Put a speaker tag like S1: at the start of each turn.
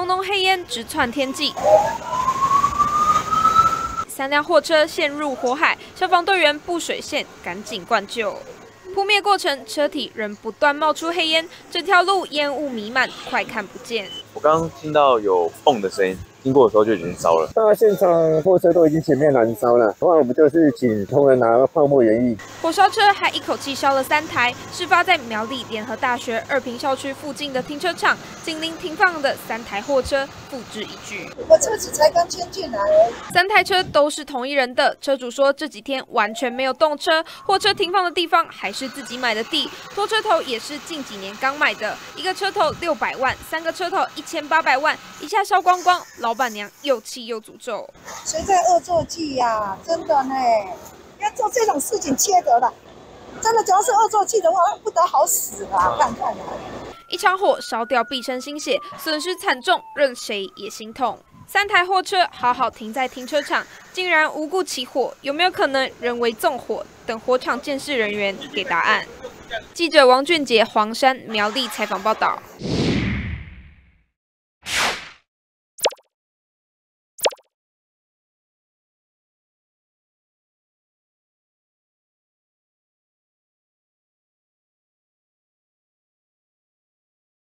S1: 浓黑烟直窜天际。 3辆货车陷入火海，消防队员布水线赶紧灌救。扑灭过程，车体仍不断冒出黑烟，整条路烟雾弥漫，快看不见。
S2: 我刚刚听到有蹦的声音，经过的时候就已经烧了。
S3: 到现场，货车都已经全面燃烧了。后来我们就是请同仁拿泡沫原液。
S1: 火烧车还一口气烧了3台，事发在苗栗联合大学二平校区附近的停车场，紧邻停放的3台货车付之一炬。
S4: 我车子才刚迁进来而已。
S1: 3台车都是同一人的，车主说这几天完全没有动车，货车停放的地方还是自己买的地，拖车头也是近几年刚买的，一个车头600万，3个车头1800万，一下烧光光，老板娘又气又诅咒。
S4: 谁在恶作剧呀？真的呢，要做这种事情缺德了。真的，只要是恶作剧的话，不得好死啊！看看啊，
S1: 一场火烧掉毕生心血，损失惨重，任谁也心痛。3台货车好好停在停车场，竟然无故起火，有没有可能人为纵火？等火场监视人员给答案。记者王俊杰、黄山苗栗采访报道。